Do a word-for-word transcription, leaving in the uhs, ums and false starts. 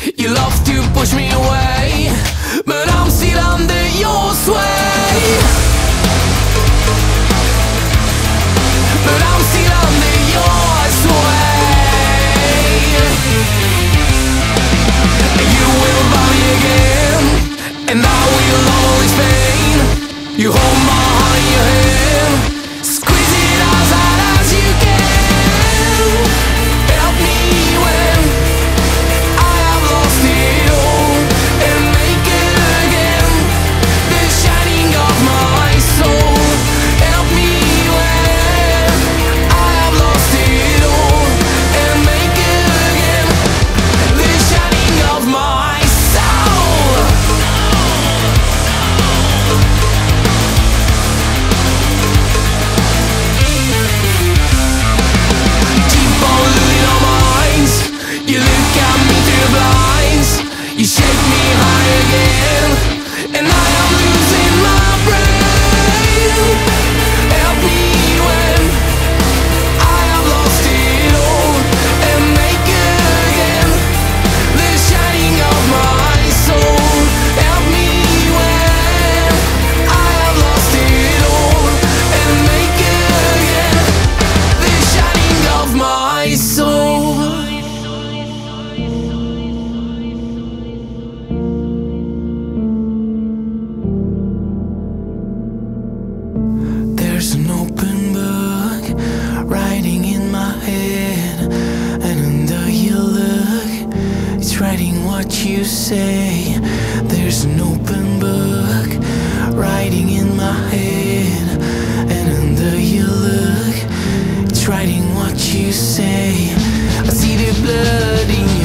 You love to push me away, but I'm still under your sway. But I'm still under your sway. You will buy me again, and I will always pain. You hold my heart in your hand, squeeze it as hard as you can. Help me when I have lost it all, and make it again, the shining of my soul. Help me when I have lost it all, and make it again, the shining of my soul. Keep on losing our minds. You look at me through the blinds. You shake me high again, and I am losing my brain. Help me when I have lost it all, and make it again, the shining of my soul. Help me when I have lost it all, and make it again, the shining of my soul. There's an open book writing in my head, and under your look, it's writing what you say. There's an open book writing in my head, and under your look, it's writing what you say. I see the blood in